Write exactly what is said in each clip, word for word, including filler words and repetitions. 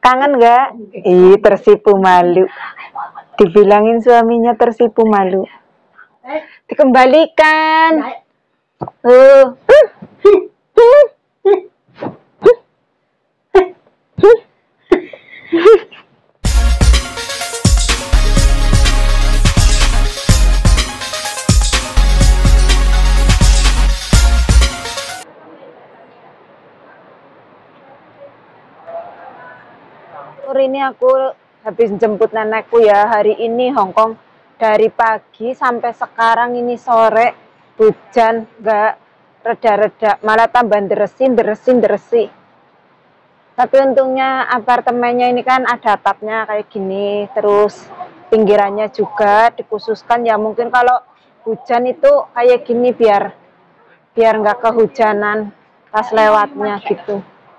Kangen nggak? Ih, tersipu malu. Dibilangin suaminya tersipu malu. Dikembalikan. Uh. Ini aku habis jemput nenekku ya hari ini Hongkong, dari pagi sampai sekarang ini sore hujan nggak reda-reda, malah tambah deresin deresin deresi. Tapi untungnya apartemennya ini kan ada atapnya kayak gini, terus pinggirannya juga dikhususkan ya, mungkin kalau hujan itu kayak gini biar biar nggak kehujanan pas lewatnya gitu.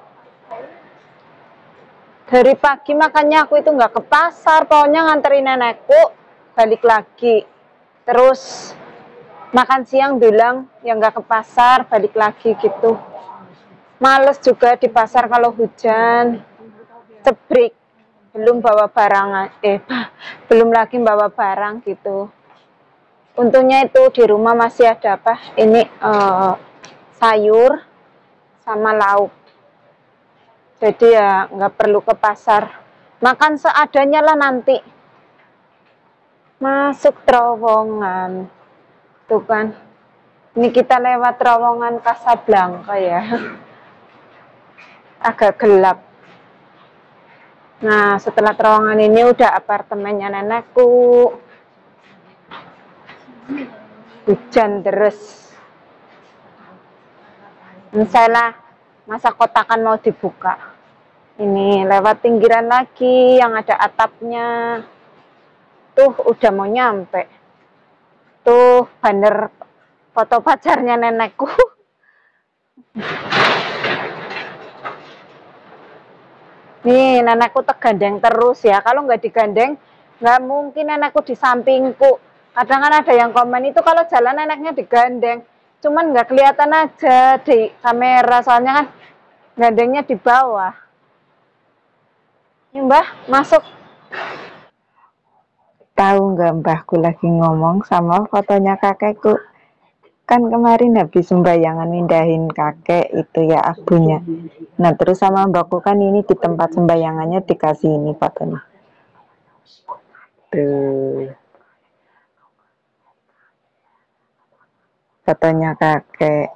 Dari pagi makanya aku itu nggak ke pasar, pokoknya nganterin nenekku balik lagi. Terus makan siang bilang ya nggak ke pasar, balik lagi gitu. Males juga di pasar kalau hujan, cebrik, belum bawa barang, eh belum lagi bawa barang gitu. Untungnya itu di rumah masih ada apa? Ini eh, sayur sama lauk. Jadi ya nggak perlu ke pasar, makan seadanya lah nanti. Masuk terowongan, tuh kan. Ini kita lewat terowongan Casablanca ya, agak gelap. Nah setelah terowongan ini udah apartemennya nenekku. Hujan deres. Misalnya masa kotakan mau dibuka. Ini lewat pinggiran lagi yang ada atapnya. Tuh udah mau nyampe. Tuh banner foto pacarnya nenekku. Nih nenekku tergandeng terus ya. Kalau nggak digandeng nggak mungkin nenekku di sampingku. Kadang kan ada yang komen itu kalau jalan neneknya digandeng, cuman nggak kelihatan aja di kamera, soalnya kan gandengnya di bawah. Ini Mbah, masuk. Tahu nggak mbahku lagi ngomong sama fotonya kakekku. Kan kemarin habis sembayangan mindahin kakek itu ya abunya. Nah terus sama mbakku kan ini di tempat sembayangannya dikasih ini fotonya. Tuh. Fotonya kakek.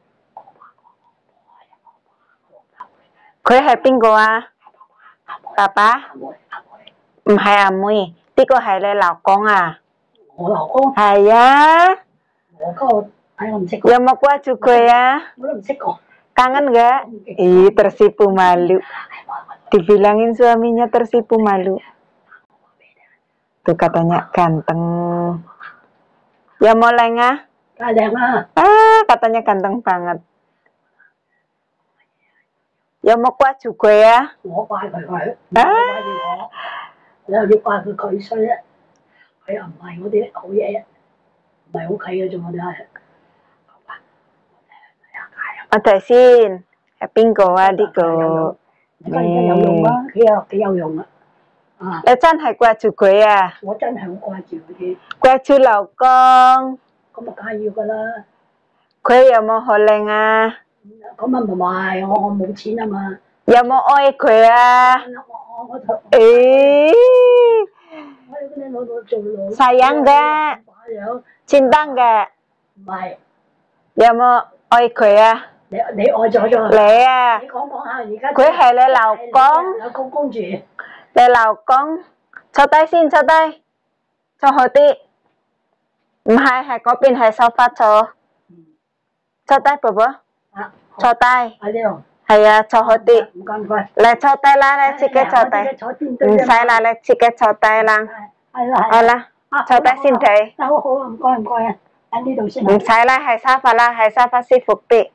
Gue happy goa. Papa. Hai amui, tí có hai lê lão con à? Ủa lão con? Hai ya. Ủa có ai không xích Ya mau kuat juga ya. Belum xích kok. Kangen nggak? Ih tersipu malu. Dibilangin suaminya tersipu malu. Tuh katanya ganteng. Ya mau lengah? Ganteng ah. Ah katanya ganteng banget. Ya mau kuat juga ya. Ủa qua phải phải. Ah. Là đi qua佢佢衰啊，佢又唔係嗰啲好嘢啊，唔係好契嘅啫，我哋係。 Ada sin, happy goa đi go. Có有用啊，幾有幾有用啊。啊。 你真係掛住佢啊？ 我真係好掛住佢啲。 掛住老公。 咁啊，梗係要㗎啦。 佢有冇好靚啊？ 咁啊唔係，我我冇錢啊嘛。 有冇愛佢啊？ 我就。 誒。 Sayang Sayang nggak? Cinta nggak? Mày. Ya mau oi佢啊？ 你你愛咗咗？ 你啊？ 你講講下而家。 佢係你老公。 老公公主。 你老公，坐低先，坐低，坐好啲。唔係，係嗰邊係沙發坐。坐低，寶寶。坐低。 喺呢度。 係啊，坐好啲。 唔該唔該。 嚟坐低啦，你自己坐低。唔使啦，你自己坐低啦。 係啦好啦，坐低先睇。 好好啊，唔該唔該啊，喺呢度先。 唔使啦，係沙發啦，係沙發舒服啲。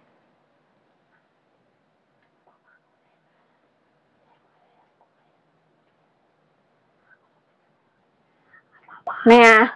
咩啊？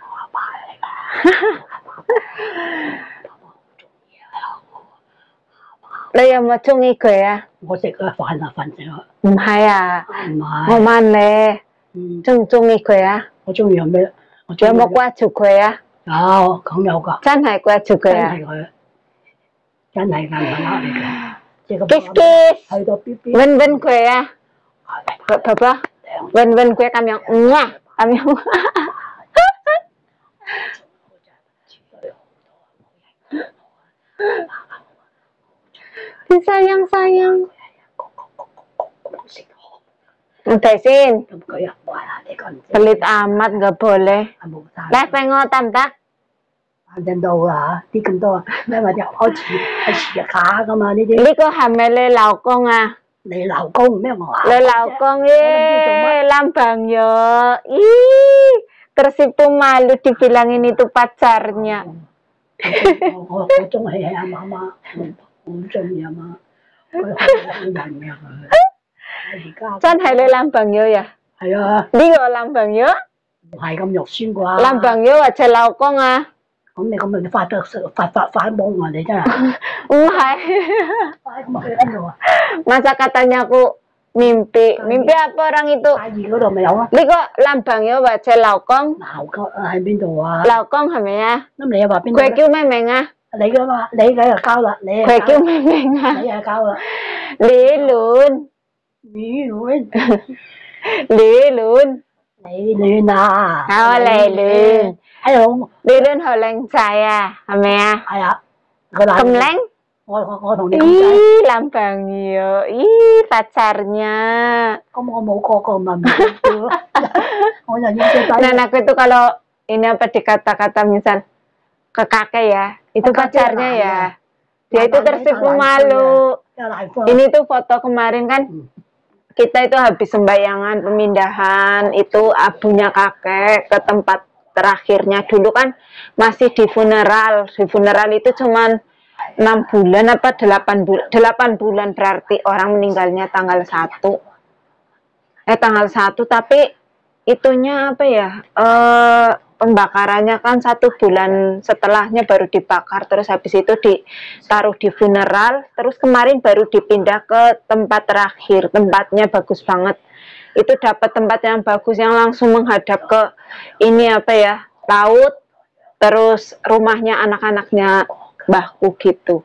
你有冇中意佢啊？ 我食啊飯啊飯食啊。 唔係啊， 唔係。 我問你， 嗯， 中唔中意佢啊？ 我中意有咩？我有冇掛住佢啊？ 有，梗有㗎。 真係掛住佢啊？ 真係佢，真係硬硬嚟嘅。即係 kiss kiss， 去到 B B。 吻吻佢啊？婆婆，吻吻佢咁樣，嗯啊，咁樣。sayang sayang. Udah sin. Pelit amat nggak boleh. Leh pengo tam tak. Lên đâu à? Đi咁多啊？咩話入開始係遲下噶嘛？呢啲呢個係咪你老公啊？ 你老公咩我啊？ 你老公eh lambangnya. Ih, tersipu malu dibilangin itu pacarnya. 我我我中意阿媽媽，我好中意阿媽，佢好人嘅佢。而家真係你男朋友呀？ 係啊。 呢個男朋友？ 唔係咁肉酸啩？ 男朋友或者老公啊？ 咁你咁咪發得發發發懵啊！你真係。 唔係。 咁去邊度啊 ？Masa katanya aku mimpi, mimpi apa orang itu？ 大二嗰度咪有啊？ 呢個男朋友或者老公？ 老公喺邊度啊？ 老公係咪啊？ 咁你又話邊度？ 佢叫咩名啊？ 你噶嘛？你梗係交啦，你佢叫咩名啊？ 你係交啦。 李倫。 李倫。 李倫。 李倫啊！ 哦，李倫。 Hello， 李倫好靚仔啊，係咪啊？ 係啊，個男。 咁靚？ 我我我同你講。 Ih, lambangnya, ih pacarnya. Kamu ngomong kok mama itu. Oh nyanyi Nah, aku itu kalau ini apa dikata-kata misal ke kakek ya, itu pacarnya ya. Dia itu tersipu malu. Ini tuh foto kemarin kan, kita itu habis sembahyangan pemindahan itu abunya kakek ke tempat terakhirnya. Dulu kan masih di funeral, di funeral itu cuman enam bulan apa delapan bulan delapan bulan berarti orang meninggalnya tanggal satu eh tanggal satu tapi itunya apa ya eh, pembakarannya kan satu bulan setelahnya baru dibakar terus habis itu ditaruh di funeral terus kemarin baru dipindah ke tempat terakhir tempatnya bagus banget itu dapat tempat yang bagus yang langsung menghadap ke ini apa ya laut terus rumahnya anak-anaknya mbahku gitu.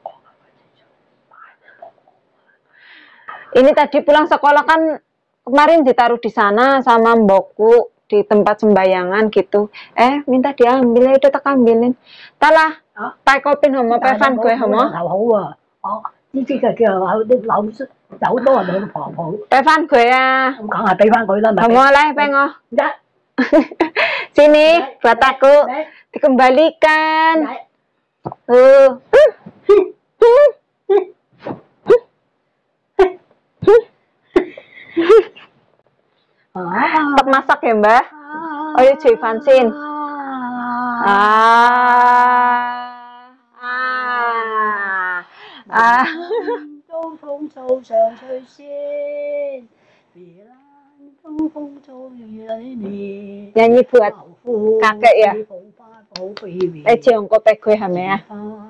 Ini tadi pulang sekolah kan kemarin ditaruh di sana sama mbokku di tempat sembayangan gitu. Eh minta diambil udah tak ambilin. Talah, tay kopin homo pevan gue homo. 呢啲就叫話啲樓有多人去婆婆。 俾翻佢啊！ 咁梗係俾翻佢啦，咪。 好冇咧，俾我。Sini, buat aku. Dikembalikan. Uh. Tetap masak ya Mbak? Oh ya cuy Fansin. Ah. Ah. Ah. Nyanyi buat kakek ya? Eh Ciongko Pegwe hame ya?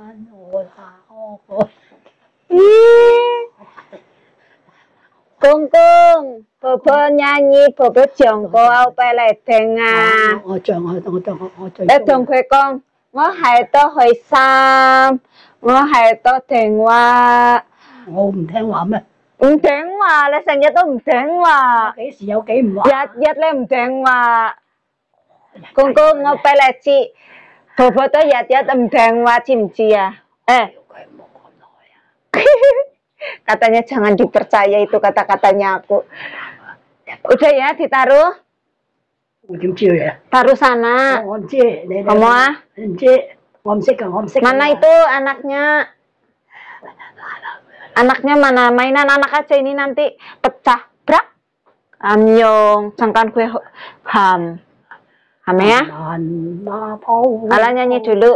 Kung kung, Bobo nyanyi, Bobo Ciongko au peledeng à. Để同佢講，我係都去三，我係都聽話。 我唔聽話咩？ 唔聽話，你成日都唔聽話。 幾時有幾唔話？ 日日你唔聽話。公公，我俾你知，婆婆都日日唔聽話，知唔知啊？Eh. Katanya jangan dipercaya itu kata-katanya aku. Udah ya, ditaruh. Taruh sana. Kamu ah? Mana itu anaknya? Anaknya mana? Mainan anak aja ini nanti pecah. Brak. Amyong. Sangkan kue ham. Ham ya? Ala nyanyi dulu.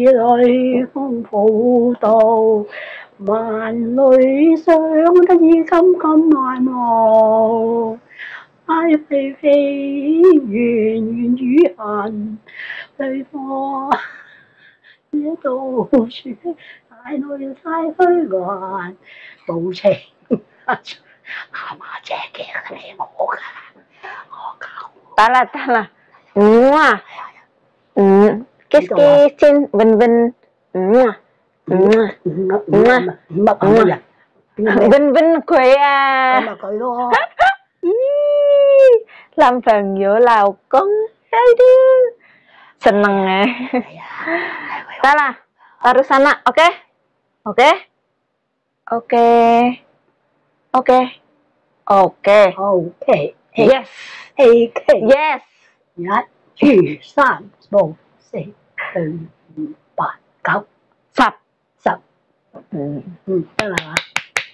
萬里想得意金金難忘，愛飛飛遠遠與恨，對方這道處太女太虛幻，無情。阿媽姐嘅係我㗎，我教。 得啦得啦，嗯啊，嗯，kiss kiss 先，吻吻，嗯啊，嗯啊， 唔乜唔乜唔乜乜人， 吻吻佢啊， 咁咪佢咯。 Ih, làm nhớ lao công, aduh, seneng ya. Salah, taruh sana, oke, oke, oke, oke, oke, oke, yes, oke, yes. 一、二、三、四、四、五、八、九、 十， 十， 嗯嗯，得啦嘛。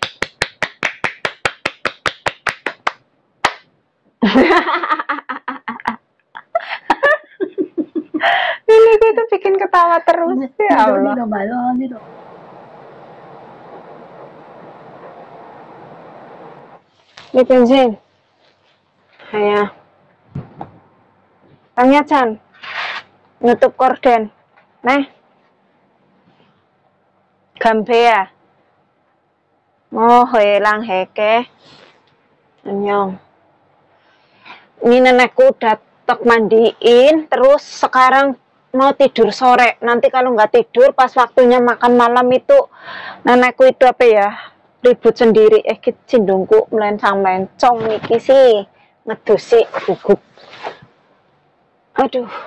Ini itu bikin ketawa terus ya Allah. Ini dong, ini dong. Ini bensin. Ayo. Tanya Chan. Nutup korden. Nih. Gambe ya. Oh, hilang heke. Anyong. Ini nenekku udah tok mandiin, terus sekarang mau tidur sore. Nanti kalau nggak tidur pas waktunya makan malam itu nenekku itu apa ya, ribut sendiri. Eh kita cindungku melencang melencong niki sih ngedusi gugup. Aduh.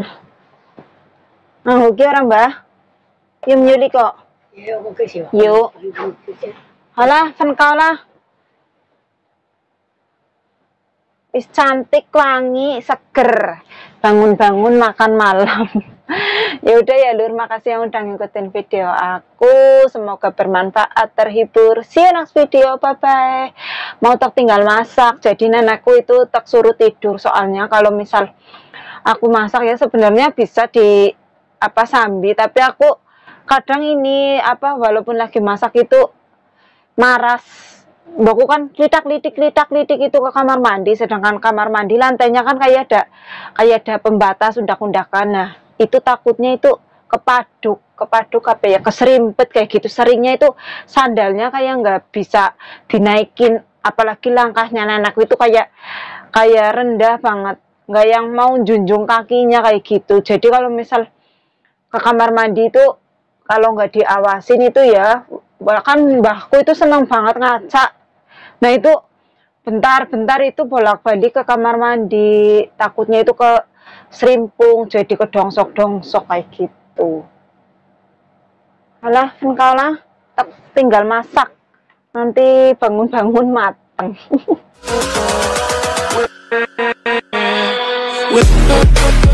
Nah, oke orang mbah. Yum nyuli kok. Yuk. Halah, fan kau lah. Is cantik, wangi, seger, bangun-bangun makan malam. Ya udah ya Lur, makasih yang udah ngikutin video aku, semoga bermanfaat, terhibur. See you next video, bye bye. Mau tak tinggal masak, jadi nenekku itu tak suruh tidur, soalnya kalau misal aku masak ya sebenarnya bisa di apa sambi, tapi aku kadang ini apa walaupun lagi masak itu maras. Mbakku kan litak-litik litak-litik itu ke kamar mandi, sedangkan kamar mandi lantainya kan kayak ada kayak ada pembatas undak-undakan. Nah, itu takutnya itu kepaduk, kepaduk apa ya, keserimpet kayak gitu. Seringnya itu sandalnya kayak nggak bisa dinaikin, apalagi langkahnya nenekku itu kayak kayak rendah banget, nggak yang mau junjung kakinya kayak gitu. Jadi kalau misal ke kamar mandi itu kalau nggak diawasin itu ya, bahkan mbahku itu senang banget ngaca. Nah itu bentar-bentar itu bolak-balik ke kamar mandi, takutnya itu ke serimpung, jadi ke dongsok-dongsok kayak gitu. Alah, engkau lah, tinggal masak, nanti bangun-bangun mateng.